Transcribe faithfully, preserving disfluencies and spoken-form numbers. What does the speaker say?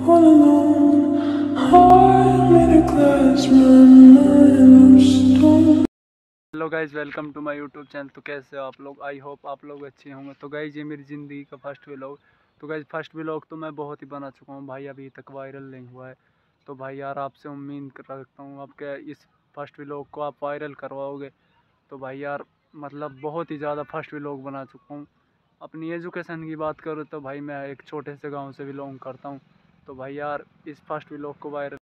all alone. Heart made of glass, my mind of stone. Hello guys, welcome to my YouTube channel. तो कैसे हो आप लोग? I hope आप लोग अच्छे होंगे। तो गाइज़, ये मेरी ज़िंदगी का फर्स्ट व्लॉग। तो गाइज़, फर्स्ट व्लॉग तो मैं बहुत ही बना चुका हूँ भाई, अभी तक वायरल नहीं हुआ है। तो भाई यार, आपसे उम्मीद कर रखता हूँ आपके इस फर्स्ट व्लॉग को आप वायरल करवाओगे। तो भाई यार, मतलब बहुत ही ज़्यादा फर्स्ट व्लॉग बना चुका हूँ। अपनी एजुकेशन की बात करूँ तो भाई मैं एक छोटे से गाँव से बिलोंग करता हूँ। तो भाई यार, इस फर्स्ट व्लॉग को वायरल